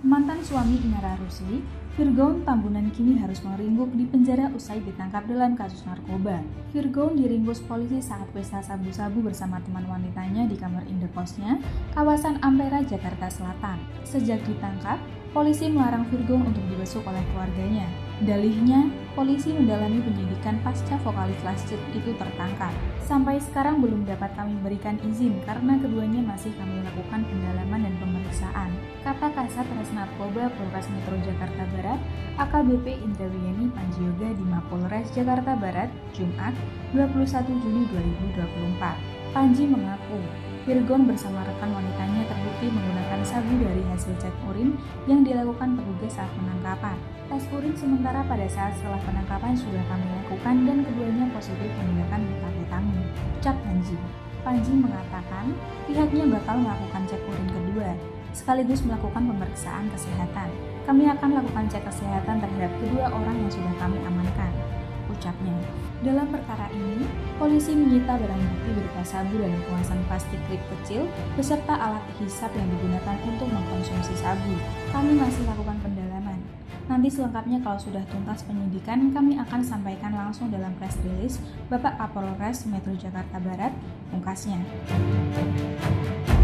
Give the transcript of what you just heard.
Mantan suami Inara Rusli, Virgon Tambunan kini harus meringkuk di penjara usai ditangkap dalam kasus narkoba. Virgon diringkus polisi saat pesta sabu-sabu bersama teman wanitanya di kamar indekosnya, kawasan Ampera, Jakarta Selatan. Sejak ditangkap, polisi melarang Virgon untuk dibesuk oleh keluarganya. Dalihnya, polisi mendalami penyidikan pasca vokalis Lascit itu tertangkap. Sampai sekarang belum dapat kami berikan izin karena keduanya masih kami lakukan pendalaman dan pemeriksaan, kata Kasat Res Narkoba Polres Metro Jakarta Barat, AKBP Indrawiyani Panjioga di Mapolres Jakarta Barat, Jumat 21 Juli 2024. Panji mengaku, Virgon bersama rekan wanitanya terbukti menggunakan sabu dari hasil cek urin yang dilakukan petugas saat penangkapan. Tes urin sementara pada saat setelah penangkapan sudah kami lakukan dan keduanya positif menggunakan metafetamin, ucap Panji. Panji mengatakan pihaknya bakal melakukan cek urin kedua, sekaligus melakukan pemeriksaan kesehatan. Kami akan lakukan cek kesehatan terhadap kedua orang yang sudah kami amankan, ucapnya. Dalam perkara ini, polisi menyita barang bukti berupa sabu dalam kemasan plastik klip kecil beserta alat hisap yang digunakan untuk mengkonsumsi sabu. Kami masih lakukan pendalaman. Nanti selengkapnya kalau sudah tuntas penyidikan, kami akan sampaikan langsung dalam press release Bapak Kapolres Metro Jakarta Barat, pungkasnya.